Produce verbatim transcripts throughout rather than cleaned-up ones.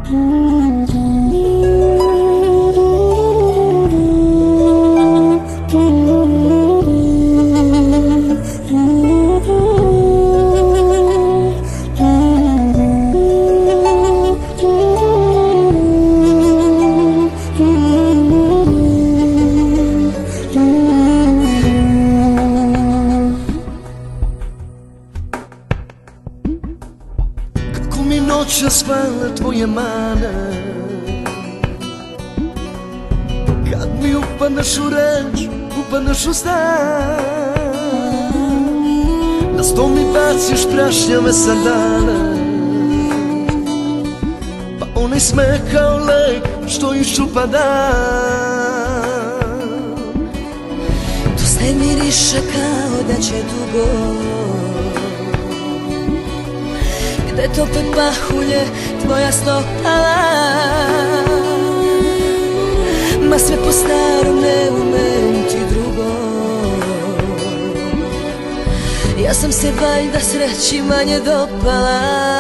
Noća spala tvoja mana, kad mi upadneš u reč, upadneš u stan, na sto mi baciš prašnjave sandale, pa onaj smeh kao lek što iščupa dan. To sve miriše kao da će dugo, gde tope pahulje tvoja stopala, ma sve po starom, ne umem ti drugo. Ja sam se valjda sreći manje dopala.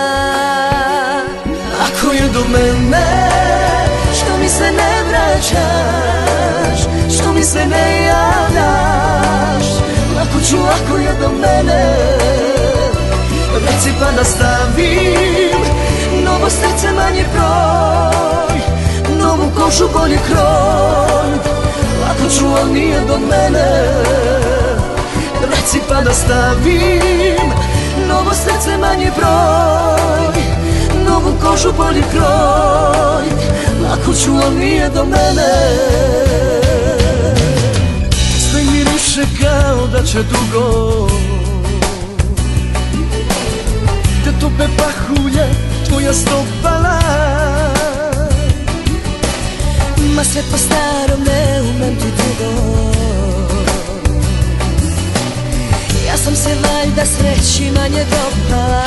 Ako je do mene, što mi se ne vraćaš, što mi se ne javljaš, lako ću ako je do mene, reci pa nastavim. Novo srce, manji broj, novu kožu, bolji kroj, lako ću, al nije do mene, reci pa nastavim. Novo srce, manji broj, novu kožu, bolji kroj, lako ću, al nije do mene. sve miriše kao da će dugo, tope pahulje tvoja stopala, ma sve po starom, ne umem ti drugo. Ja sam se valjda sreći manje dopala.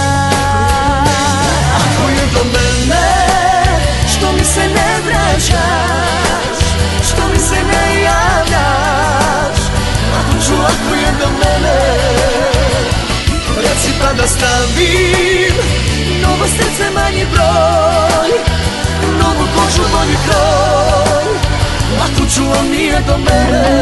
Ako je do mene, što mi se ne vraćaš, što mi se ne javljaš, lako ću ako je do mene, reci pa nastavim. novo srce, manji broj, novu kožu, bolji kroj, lako ću, al nije do mene.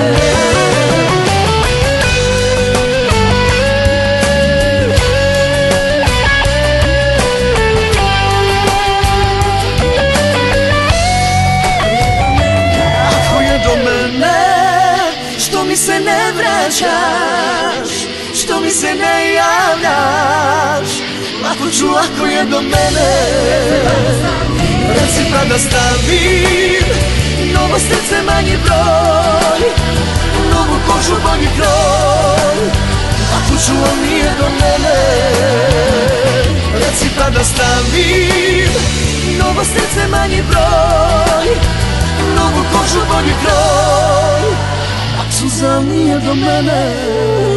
Ako je do mene, što mi se ne vraćaš, što mi se ne javljaš, lako ću ako je do mene, reci pa nastavim. novo srce, manji broj, novu kožu, bolji kroj, lako ću, al nije do mene, reci pa nastavim. novo srce, manji broj, novu kožu, bolji kroj, Suza nije do mene.